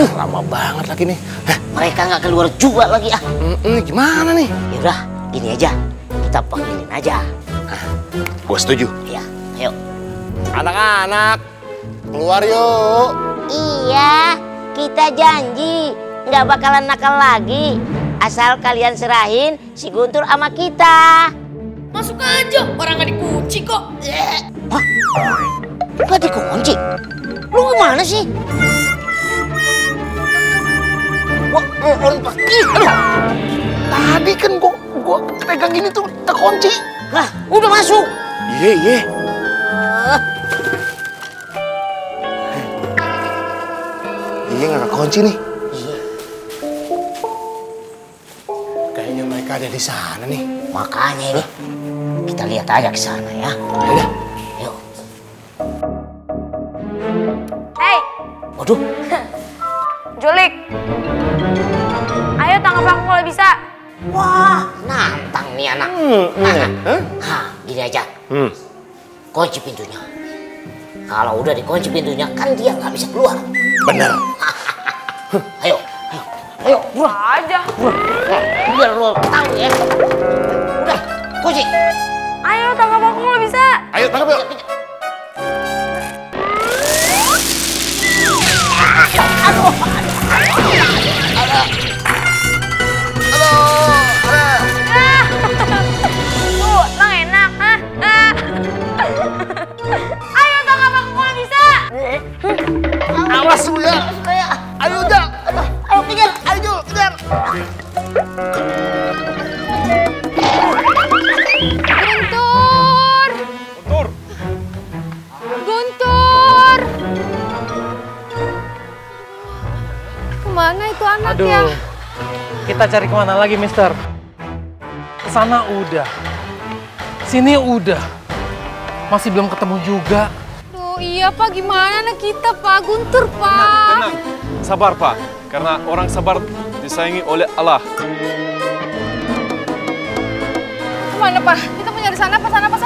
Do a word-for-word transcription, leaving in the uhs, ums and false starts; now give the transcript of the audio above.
Uh, lama banget lagi nih. Hah? Mereka nggak keluar juga lagi ah. Mm -mm, gimana nih? Yaudah, gini aja. Kita panggilin aja. Nah, gue setuju. Iya, ayo. Anak-anak, keluar yuk. Iya, kita janji nggak bakalan nakal lagi. Asal kalian serahin si Guntur sama kita. Masuk aja, orang nggak dikunci kok. Hah? Nggak dikunci? Lu gimana sih? Wah, orang ih, aduh. Tadi kan gua gua pegang gini tuh terkunci. Lah, udah masuk. Iya, iya. Iya nggak kekunci nih. Iya. Kayaknya mereka ada di sana nih. Makanya ini kita lihat aja ke sana ya. Ayo. Yuk. Hei, Waduh, Julik. Ayo tangkap aku kalau bisa. wah, nantang nih anak. Hmm, Nah, Hah? Hah, gini aja, Hmm. kunci pintunya. Kalau udah dikunci pintunya, kan dia nggak bisa keluar. Bener. Ayo, ayo, ayo, buruan, Aja. buruan. Biar lo tahu ya. Udah, kunci. Ayo tangkap aku kalau bisa. Ayo tangkap yuk. Aduh, Tuh, emang enak, ah. Ah. Ayo tangkap aku kalau bisa. Awas lu ya. Ayo udah. ayo kejar. Ayo kejar. Guntur. Tur. Guntur. Kemana itu anak Aduh, ya? kita cari kemana lagi, Mister? Kesana udah, sini udah, masih belum ketemu juga. Duh, iya Pak, gimana anak kita Pak? Guntur Pak. Tenang, sabar Pak, karena orang sabar disayangi oleh Allah. Kemana Pak? Kita mau nyari sana apa sana apa